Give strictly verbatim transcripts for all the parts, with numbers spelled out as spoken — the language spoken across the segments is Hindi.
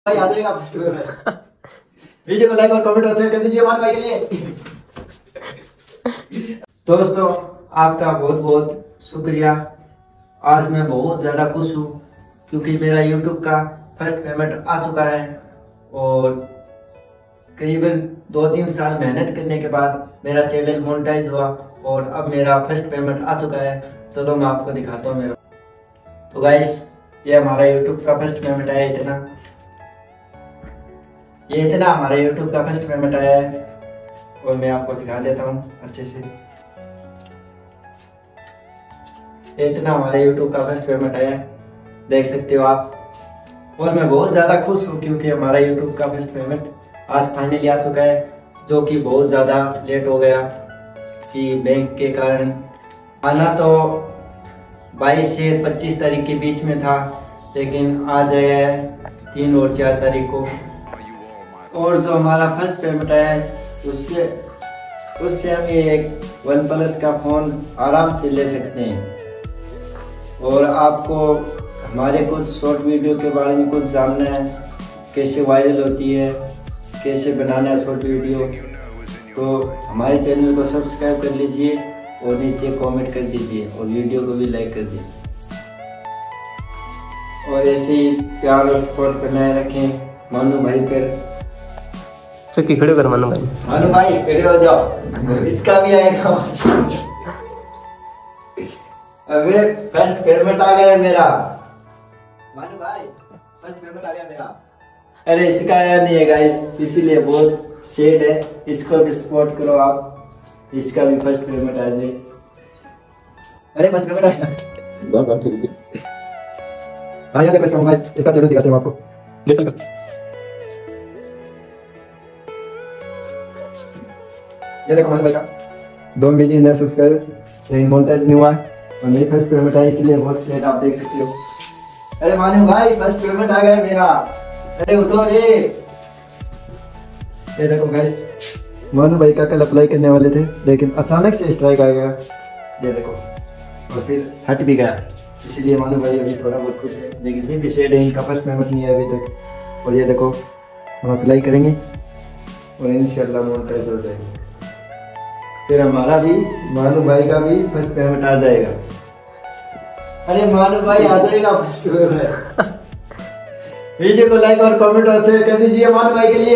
भाई आ जाएगा फर्स्ट पेमेंट। वीडियो को लाइक और कमेंट और शेयर कर दीजिए मान भाई के लिए। दोस्तों आपका बहुत बहुत शुक्रिया। आज मैं बहुत ज़्यादा खुश हूँ क्योंकि मेरा यूट्यूब का फर्स्ट पेमेंट आ चुका है और करीबन दो तीन साल मेहनत करने के बाद मेरा चैनल मोनेटाइज हुआ और अब मेरा फर्स्ट पेमेंट आ चुका है। चलो मैं आपको दिखाता हूँ मेरा। तो गाइस ये हमारा यूट्यूब का फर्स्ट पेमेंट आया इतना, ये इतना हमारा यूट्यूब का फर्स्ट पेमेंट आया है और मैं आपको दिखा देता हूँ अच्छे से। ये इतना हमारा यूट्यूब का फर्स्ट पेमेंट आया है, देख सकते हो आप। और मैं बहुत ज़्यादा खुश हूँ क्योंकि हमारा यूट्यूब का फर्स्ट पेमेंट आज फाइनली आ चुका है, जो कि बहुत ज़्यादा लेट हो गया कि बैंक के कारण। आना तो बाईस से पच्चीस तारीख के बीच में था, लेकिन आज आया है तीन और चार तारीख को। और जो हमारा फर्स्ट पेमेंट आया है उससे उससे हम ये एक वन प्लस का फ़ोन आराम से ले सकते हैं। और आपको हमारे कुछ शॉर्ट वीडियो के बारे में कुछ जानना है, कैसे वायरल होती है, कैसे बनाना है शॉर्ट वीडियो, तो हमारे चैनल को सब्सक्राइब कर लीजिए और नीचे कमेंट कर दीजिए और वीडियो को भी लाइक कर दीजिए। और ऐसे ही प्यार और सपोर्ट बनाए रखें मानू भाई पर। चक्की खड़े कर मानू भाई, मानू भाई खड़े हो जाओ, इसका भी आएगा। अबे फर्स्ट पेमेंट आ गया मेरा। मानू भाई फर्स्ट पेमेंट आ गया मेरा। अरे इसका आया नहीं है गाइस, इसीलिए बहुत सैड है। इसको भी सपोर्ट करो आप, इसका भी फर्स्ट पेमेंट आ जाए। अरे फर्स्ट पेमेंट आ गया भाई। आगे फर्स्ट भाई इसका चैनल दिखाते हैं आपको। ले सकते ये देखो मानू भाई का दो मिलियन है सब्सक्राइबर, लेकिन मोनेटाइज नहीं हुआ और मेरी फर्स्ट पेमेंट आई, इसलिए बहुत सैड आप देख सकते हो। अरे मानू भाई फर्स्ट पेमेंट आ गया मेरा। अरे उठो रे। ये देखो गाइस मानू भाई का कल अप्लाई करने वाले थे, लेकिन अचानक से स्ट्राइक आ गया, ये देखो, और फिर हट भी गया। इसलिए मानू भाई अभी थोड़ा बहुत खुश है, लेकिन फिर भी सैड है, इनका फर्स्ट पेमेंट नहीं है अभी तक। और ये देखो हम अप्लाई करेंगे और इंशाल्लाह मोनेटाइज हो जाएगी, फिर हमारा भी मानू भाई का भी फर्स्ट पेमेंट आ जाएगा। अरे मानू भाई आ जाएगा फर्स्ट पेमेंट। वीडियो को लाइक और कमेंट और शेयर कर दीजिए मानू भाई के लिए।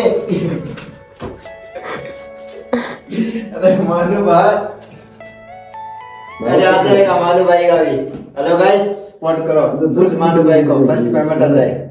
अरे मानू भाई, अरे आ जाएगा मानू भाई का भी। हेलो गाइस सपोर्ट करो मानू भाई को, फर्स्ट पेमेंट आ जाए।